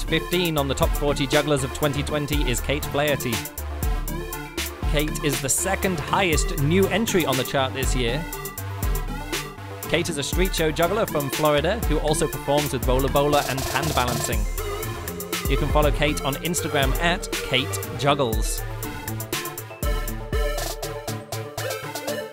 15 on the top 40 jugglers of 2020 is Cate Flaherty. Cate is the second highest new entry on the chart this year. Cate is a street show juggler from Florida who also performs with roller bowler and hand balancing. You can follow Cate on Instagram at Cate Juggles.